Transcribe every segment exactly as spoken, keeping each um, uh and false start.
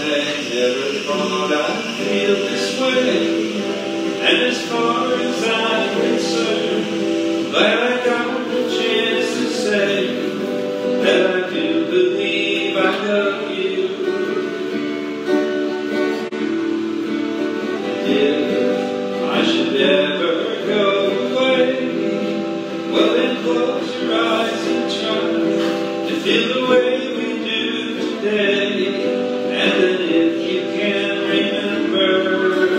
say, never thought I'd feel this way. And as far as I'm concerned, glad I got the chance to say that I do believe I love you. And if I should ever go away, well then close your eyes and try to feel the way we do today. And then if you can remember,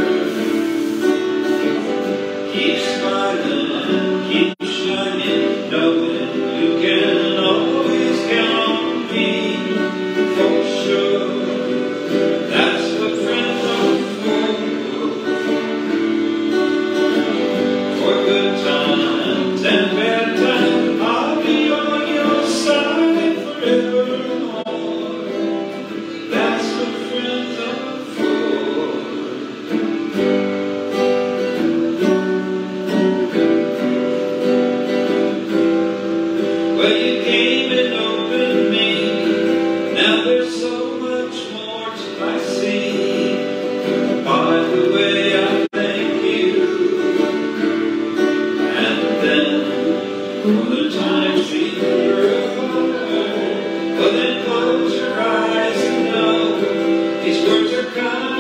keep smiling, keep shining, knowing you can always count on me for sure. That's what friends are for. For good times and bad times, I'll be on your side forevermore. That's what friends are for. Well, you came and opened me. Now there's so much more to I see. By the way, I thank you. And then, for the times we were apart, well then close your eyes and know these words are kind.